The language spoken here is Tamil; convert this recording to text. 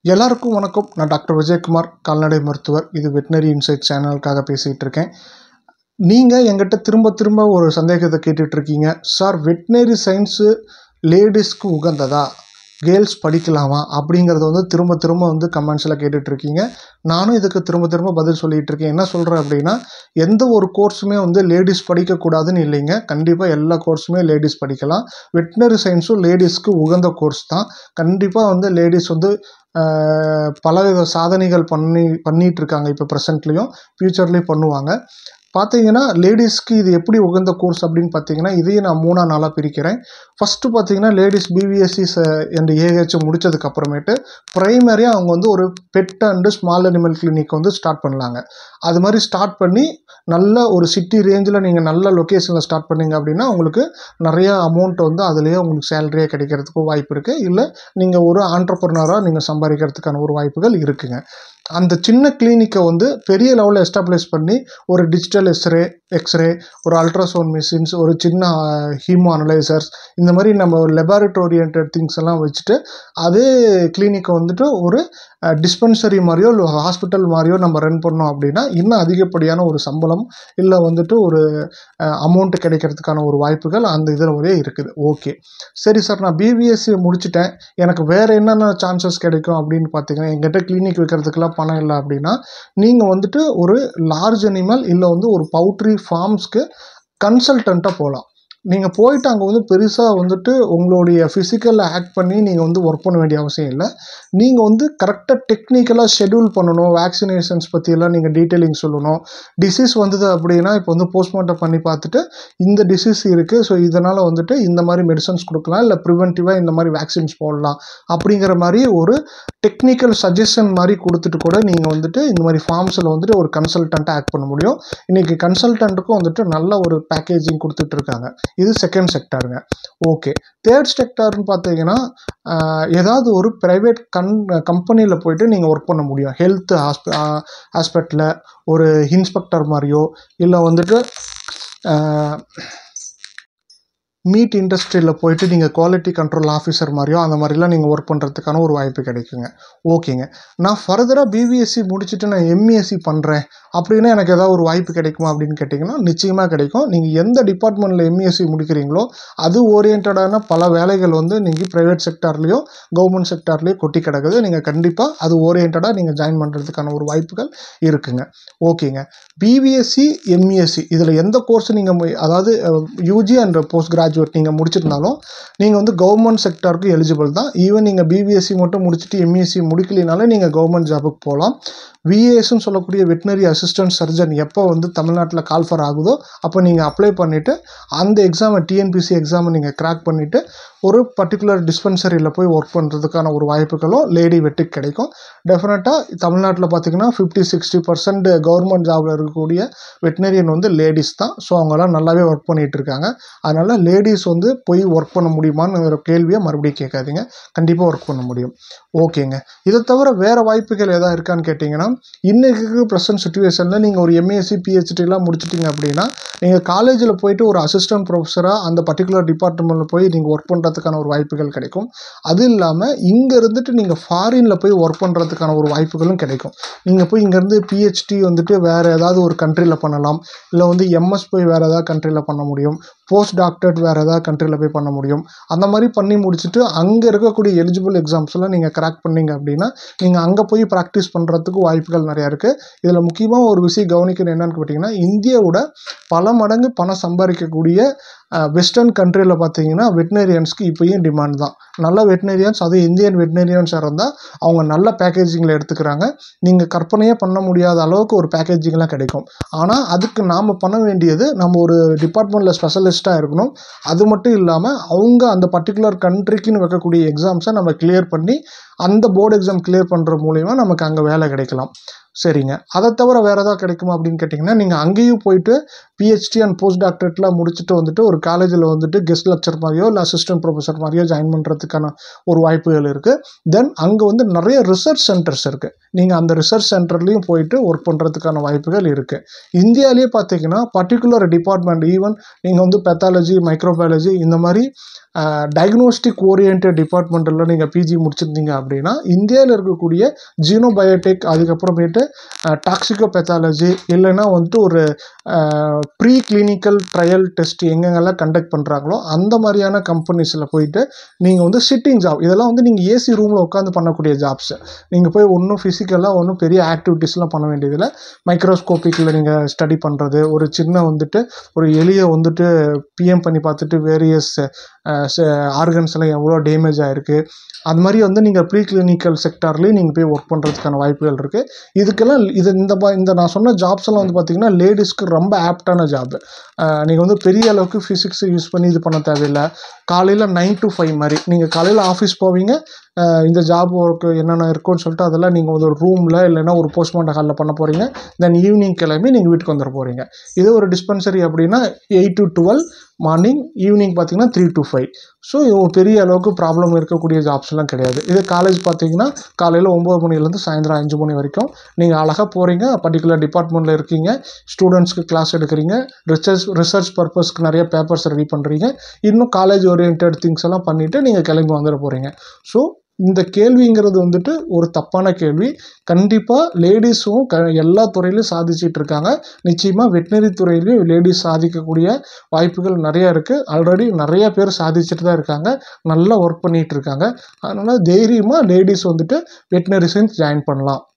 எல்லாருக்கும் வணக்கம். நான் டாக்டர் விஜயகுமார், கால்நடை மருத்துவர். இது வெட்டினரி இன்சைட் சேனலுக்காக பேசிகிட்டு இருக்கேன். நீங்கள் எங்கிட்ட திரும்ப திரும்ப ஒரு சந்தேகத்தை கேட்டுட்ருக்கீங்க. சார், வெட்டினரி சயின்ஸு லேடிஸ்க்கு உகந்ததா, கேர்ள்ஸ் படிக்கலாமா அப்படிங்கிறத திரும்ப திரும்ப கமெண்ட்ஸில் கேட்டுட்ருக்கீங்க. நானும் இதுக்கு திரும்ப திரும்ப பதில் சொல்லிகிட்டு இருக்கேன். என்ன சொல்கிறேன் அப்படின்னா, எந்த ஒரு கோர்ஸுமே லேடிஸ் படிக்கக்கூடாதுன்னு இல்லைங்க. கண்டிப்பாக எல்லா கோர்ஸுமே லேடிஸ் படிக்கலாம். வெட்டினரி சயின்ஸும் லேடிஸ்க்கு உகந்த கோர்ஸ் தான். கண்டிப்பாக லேடிஸ் பலவித சாதனைகள் பண்ணிகிட்ருக்காங்க. இப்போ ப்ரெசென்ட்லேயும் ஃப்யூச்சர்லேயும் பண்ணுவாங்க. பார்த்தீங்கன்னா, லேடிஸ்க்கு இது எப்படி உகந்த கோர்ஸ் அப்படின்னு பார்த்தீங்கன்னா, இதையும் நான் 3 நாளாக பிரிக்கிறேன். ஃபஸ்ட்டு பார்த்தீங்கன்னா, லேடிஸ் பிபிஎஸ்சி அண்ட் ஏஹெச் முடித்ததுக்கப்புறமேட்டு ப்ரைமரியாக அவங்க ஒரு pet and small animal clinic start பண்ணலாங்க. அது மாதிரி ஸ்டார்ட் பண்ணி நல்ல ஒரு சிட்டி ரேஞ்சில் நீங்கள் நல்ல லொக்கேஷனில் ஸ்டார்ட் பண்ணிங்க அப்படின்னா உங்களுக்கு நிறையா அமௌண்ட் அதுலேயே உங்களுக்கு சேலரியாக கிடைக்கிறதுக்கு வாய்ப்பு இருக்குது. இல்லை நீங்கள் ஒரு ஆண்டர்ப்ரனராக நீங்கள் சம்பாதிக்கிறதுக்கான ஒரு வாய்ப்புகள் இருக்குங்க. அந்த சின்ன கிளினிக்கை பெரிய லெவலில் எஸ்டாப்ளிஷ் பண்ணி ஒரு டிஜிட்டல் எக்ஸ்ரே, ஒரு அல்ட்ராசவுண்ட் மிஷின்ஸ், ஒரு சின்ன ஹீமோ அனலைசர்ஸ், இந்த மாதிரி நம்ம லெபார்ட்டரி ஓரியன்ட் திங்ஸ் எல்லாம் வச்சுட்டு அதே கிளினிக்கை ஒரு டிஸ்பென்சரி மாதிரியோ இல்லை ஹாஸ்பிட்டல் மாதிரியோ நம்ம ரன் பண்ணோம் அப்படின்னா இன்னும் அதிகப்படியான ஒரு சம்பளம் இல்லை ஒரு அமௌண்ட் கிடைக்கிறதுக்கான ஒரு வாய்ப்புகள் அந்த இதில் இருக்குது. ஓகே, சரி சார், நான் பிபிஎஸ்சி முடிச்சுட்டேன், எனக்கு வேறு என்னென்ன சான்சஸ் கிடைக்கும் அப்படின்னு பார்த்தீங்கன்னா, எங்கிட்ட கிளினிக் வைக்கிறதுக்கெல்லாம் பணம் இல்லை அப்படின்னா நீங்கள் ஒரு லார்ஜ் அனிமல் இல்லை ஒரு பவுட்ரி ஃபார்ம்ஸ்க்கு கன்சல்டண்ட்டாக போகலாம். நீங்கள் போயிட்டு அங்கே பெருசாக உங்களுடைய ஃபிசிக்கலில் ஆக்ட் பண்ணி நீங்கள் ஒர்க் பண்ண வேண்டிய அவசியம் இல்லை. நீங்கள் கரெக்டாக டெக்னிக்கலாக ஷெட்யூல் பண்ணணும். வேக்சினேஷன்ஸ் பற்றியெல்லாம் நீங்கள் டீட்டெயிலிங் சொல்லணும். டிசீஸ் வந்தது அப்படின்னா இப்போ போஸ்ட்மார்ட்டம் பண்ணி பார்த்துட்டு இந்த டிசீஸ் இருக்குது, ஸோ இதனால் இந்த மாதிரி மெடிசன்ஸ் கொடுக்கலாம், இல்லை ப்ரிவென்டிவாக இந்த மாதிரி வேக்சின்ஸ் போடலாம் அப்படிங்கிற மாதிரி ஒரு டெக்னிக்கல் சஜஷன் மாதிரி கொடுத்துட்டு கூட நீங்கள் இந்த மாதிரி ஃபார்ம்ஸில் ஒரு கன்சல்டண்ட்டாக ஆக்ட் பண்ண முடியும். இன்றைக்கி கன்சல்டண்ட்டுக்கும் நல்ல ஒரு பேக்கேஜிங் கொடுத்துட்ருக்காங்க. இது செகண்ட் செக்டாருங்க. ஓகே, தேர்ட் செக்டார்னு பார்த்தீங்கன்னா, ஏதாவது ஒரு ப்ரைவேட் கம்பெனியில் போய்ட்டு நீங்கள் ஒர்க் பண்ண முடியும். ஹெல்த் ஹாஸ்பிட்டலில் ஒரு இன்ஸ்பெக்டர் மாதிரியோ இல்லை மீட் இண்டஸ்ட்ரியில் போய்ட்டு நீங்கள் குவாலிட்டி கண்ட்ரோல் ஆஃபீஸர் மாதிரியோ அந்த மாதிரிலாம் நீங்கள் ஒர்க் பண்ணுறதுக்கான ஒரு வாய்ப்பு கிடைக்குங்க. ஓகேங்க, நான் ஃபர்தராக பிபிஎஸ்சி முடிச்சுட்டு நான் எம்இஎஸ்சி பண்ணுறேன் அப்படின்னா எனக்கு ஏதாவது ஒரு வாய்ப்பு கிடைக்குமா அப்படின்னு கேட்டிங்கன்னா நிச்சயமாக கிடைக்கும். நீங்கள் எந்த டிபார்ட்மெண்ட்டில் எம்இஎஸ்சி முடிக்கிறீங்களோ அது ஓரியன்டான பல வேலைகள் நீங்கள் ப்ரைவேட் செக்டார்லேயோ கவர்மெண்ட் செக்டார்லேயோ கொட்டி கிடக்குது. நீங்கள் கண்டிப்பாக அது ஓரியன்டாக நீங்கள் ஜாயின் பண்ணுறதுக்கான ஒரு வாய்ப்புகள் இருக்குங்க. ஓகேங்க, பிபிஎஸ்சி எம்இஎஸ்சி இதில் எந்த கோர்ஸ் நீங்கள் அதாவது யூஜி அண்ட் போஸ்ட் கிராஜுவேட் நீங்கள் முடிச்சிருந்தாலும் நீங்கள் கவர்மெண்ட் செக்டாருக்கு எலிஜிபிள் தான். ஈவன் நீங்கள் பிபிஎஸ்சி மட்டும் முடிச்சுட்டு எம்இஎஸ்சி முடிக்கலினாலும் நீங்கள் கவர்மெண்ட் ஜாபுக்கு போகலாம். விஏஎஸ்ன்னு சொல்லக்கூடிய வெட்டினரி அசிஸ்டன்ட் சர்ஜன் எப்போ தமிழ்நாட்டில் கால்ஃபர் ஆகுதோ அப்போ நீங்கள் அப்ளை பண்ணிவிட்டு அந்த எக்ஸாமை டிஎன்பிசி எக்ஸாமை நீங்கள் கிராக் பண்ணிவிட்டு ஒரு பர்டிகுலர் டிஸ்பென்சரியில் போய் ஒர்க் பண்ணுறதுக்கான ஒரு வாய்ப்புகளும் லேடி வெட்டுக்கு கிடைக்கும். டெஃபினட்டாக தமிழ்நாட்டில் பார்த்திங்கன்னா 50-60% கவர்மெண்ட் ஜாபில் இருக்கக்கூடிய வெட்டினரியன் லேடிஸ் தான். ஸோ அவங்களாம் நல்லாவே ஒர்க் பண்ணிகிட்டு இருக்காங்க. அதனால் லேடிஸ் போய் ஒர்க் பண்ண முடியுமான்னு ஒரு கேள்வியை மறுபடியும் கேட்காதீங்க. கண்டிப்பாக ஒர்க் பண்ண முடியும். ஓகேங்க, இதை தவிர வேறு வாய்ப்புகள் எதாவது இருக்கான்னு கேட்டிங்கன்னா, இன்றைக்கு ப்ரெசன்ட் சுச்சுவேஷனில் நீங்கள் ஒரு எம்எஸ்சி பிஹெச்டிலாம் முடிச்சிட்டிங்க அப்படின்னா நீங்கள் காலேஜில் போயிட்டு ஒரு அசிஸ்டன்ட் ப்ரொஃபஸராக அந்த பர்டிகுலர் டிபார்ட்மெண்ட்டில் போய் நீங்கள் ஒர்க் பண்ணுறதுக்கான ஒரு வாய்ப்புகள் கிடைக்கும். அது இல்லாமல் இங்கே இருந்துட்டு நீங்கள் ஃபாரினில் போய் ஒர்க் பண்ணுறதுக்கான ஒரு வாய்ப்புகளும் கிடைக்கும். நீங்கள் போய் இங்கேருந்து பிஹெச்டி வேறு ஏதாவது ஒரு கண்ட்ரியில் பண்ணலாம், இல்லை எம்எஸ் போய் வேறு ஏதாவது கண்ட்ரியில் பண்ண முடியும், போஸ்ட் டாக்டரேட் வேறு ஏதாவது கண்ட்ரியில் போய் பண்ண முடியும். அந்த மாதிரி பண்ணி முடிச்சுட்டு அங்கே இருக்கக்கூடிய எலிஜிபிள் எக்ஸாம்ஸ்லாம் நீங்கள் கிராக் பண்ணிங்க அப்படின்னா நீங்கள் அங்கே போய் ப்ராக்டிஸ் பண்ணுறதுக்கு வாய்ப்புகள் நிறையா இருக்குது. இதில் முக்கியமாக ஒரு விஷயம் கவனிக்கணும் என்னென்னு கேட்டிங்கன்னா, இந்தியாவோட பல மடங்கு பணம் சம்பாதிக்கக்கூடிய வெஸ்டர்ன் கண்ட்ரியில் பார்த்தீங்கன்னா வெட்டினரியன்ஸ்க்கு இப்போயும் டிமாண்ட் தான். நல்ல வெட்டினரியன்ஸ், அதுவும் இந்தியன் வெட்டினரியன்ஸாக இருந்தால் அவங்க நல்ல பேக்கேஜிங்கில் எடுத்துக்கிறாங்க. நீங்கள் கற்பனையே பண்ண முடியாத அளவுக்கு ஒரு பேக்கேஜிங்லாம் கிடைக்கும். ஆனால் அதுக்கு நாம் பண்ண வேண்டியது நம்ம ஒரு டிபார்ட்மெண்ட்டில் ஸ்பெஷலிஸ்ட்டாக இருக்கணும். அது மட்டும் இல்லாமல் அவங்க அந்த பர்டிகுலர் கண்ட்ரிக்குன்னு வைக்கக்கூடிய எக்ஸாம்ஸை நம்ம கிளியர் பண்ணி அந்த போர்டு எக்ஸாம் கிளியர் பண்ணுற மூலிமா நமக்கு அங்கே வேலை கிடைக்கலாம். சரிங்க. அதை தவிர வேறு ஏதாவது கிடைக்குமா அப்படின்னு கேட்டிங்கன்னா, நீங்கள் அங்கேயும் போயிட்டு பிஹெச்டி அண்ட் போஸ்ட் டாக்டரேட்லாம் முடிச்சுட்டு வந்துட்டு ஒரு காலேஜில் வந்துட்டு கெஸ்ட் லெக்சர் மாதிரியோ இல்லை அசிஸ்டன்ட் ப்ரொஃபஸர் மாதிரியோ ஜாயின் பண்ணுறதுக்கான ஒரு வாய்ப்புகள் இருக்குது. தென் அங்கே வந்து நிறைய ரிசர்ச் சென்டர்ஸ் இருக்குது. நீங்கள் அந்த ரிசர்ச் சென்டர்லேயும் போயிட்டு ஒர்க் பண்ணுறதுக்கான வாய்ப்புகள் இருக்குது. இந்தியாவிலே பார்த்தீங்கன்னா பர்டிகுலர் டிபார்ட்மெண்ட், ஈவன் நீங்கள் வந்து பெத்தாலஜி, மைக்ரோபயாலஜி இந்த மாதிரி டயக்னோஸ்டிக் ஓரியன்ட் டிபார்ட்மெண்ட்டில் நீங்கள் பிஜி முடிச்சிருந்தீங்க அப்படின்னா இந்தியாவில் இருக்கக்கூடிய ஜீனோபயோடெக், அதுக்கப்புறமேட்டு டாக்ஸிகோபெத்தாலஜி, இல்லைன்னா வந்துட்டு ஒரு ப்ரீ கிளினிக்கல் ட்ரையல் டெஸ்ட் எங்கெங்கெல்லாம் கண்டக்ட் பண்ணுறாங்களோ அந்த மாதிரியான கம்பெனிஸில் போயிட்டு நீங்கள் வந்து சிட்டிங் ஜாப், இதெல்லாம் வந்து நீங்கள் ஏசி ரூமில் உட்காந்து பண்ணக்கூடிய ஜாப்ஸ். நீங்கள் போய் ஒன்றும் ஃபிசிக்கலாக ஒன்றும் பெரிய ஆக்டிவிட்டீஸ்லாம் பண்ண வேண்டியதில்லை. மைக்ரோஸ்கோப்பிக்கில் நீங்கள் ஸ்டடி பண்ணுறது, ஒரு சின்ன வந்துட்டு ஒரு எளிய வந்துட்டு பிஎம் பண்ணி பார்த்துட்டு வேரியஸ் ஆர்கன்ஸ் எல்லாம் எவ்வளோ டேமேஜ் ஆகிருக்கு, அது மாதிரி வந்து நீங்கள் ப்ரீ கிளினிக்கல் செக்டார்லேயும் நீங்கள் போய் ஒர்க் பண்ணுறதுக்கான வாய்ப்புகள் இருக்குது. இதுக்கெல்லாம் இந்த நான் சொன்ன ஜாப்ஸ் எல்லாம் வந்து பார்த்திங்கன்னா லேடிஸ்க்கு ரொம்ப ஆப்டான ஜாப். நீங்கள் வந்து பெரிய அளவுக்கு ஃபிசிக்ஸ் யூஸ் பண்ணி இது பண்ண தேவையில்லை. காலையில் 9 to 5 மாதிரி நீங்கள் காலையில் ஆஃபீஸ் போவீங்க, இந்த ஜாப் ஒர்க்கு என்னென்ன இருக்குன்னு சொல்லிட்டு அதெல்லாம் நீங்கள் வந்து ஒரு ரூமில் இல்லைன்னா ஒரு போஸ்ட்மார்ட்டம் ஹாலில் பண்ண போகிறீங்க. தென் ஈவினிங் கிளம்பி நீங்கள் வீட்டுக்கு வந்துட போகிறீங்க. இது ஒரு டிஸ்பென்சரி அப்படின்னா 8 to 12 மார்னிங், ஈவினிங் பார்த்தீங்கன்னா 3 to 5. ஸோ பெரிய அளவுக்கு ப்ராப்ளம் இருக்கக்கூடிய ஜாப்ஸ்லாம் கிடையாது. இது காலேஜ் பார்த்தீங்கன்னா காலையில் 9 மணிலேருந்து சாயந்தரம் 5 மணி வரைக்கும் நீங்கள் அழகாக போகிறீங்க, பர்டிகுலர் டிபார்ட்மெண்ட்டில் இருக்கீங்க, ஸ்டூடெண்ட்ஸ்க்கு கிளாஸ் எடுக்கிறீங்க, ரிசர்ச் பர்பஸ்க்கு நிறைய பேப்பர்ஸ் ரெடி பண்ணுறீங்க, இன்னும் காலேஜ் ஓரியன்ட் திங்ஸ் எல்லாம் பண்ணிவிட்டு நீங்கள் கிளம்பி வந்துட போகிறீங்க. ஸோ இந்த கேள்விங்கிறது வந்துட்டு ஒரு தப்பான கேள்வி. கண்டிப்பாக லேடிஸும் எல்லா துறையிலையும் சாதிச்சிட்டு இருக்காங்க. நிச்சயமாக வெட்டினரி துறையிலையும் லேடிஸ் சாதிக்கக்கூடிய வாய்ப்புகள் நிறையா இருக்குது. ஆல்ரெடி நிறைய பேர் சாதிச்சுட்டு தான் இருக்காங்க, நல்லா ஒர்க் பண்ணிகிட்டு இருக்காங்க. அதனால் தைரியமாக லேடிஸ் வந்துட்டு வெட்டினரி சயின்ஸ் ஜாயின் பண்ணலாம்.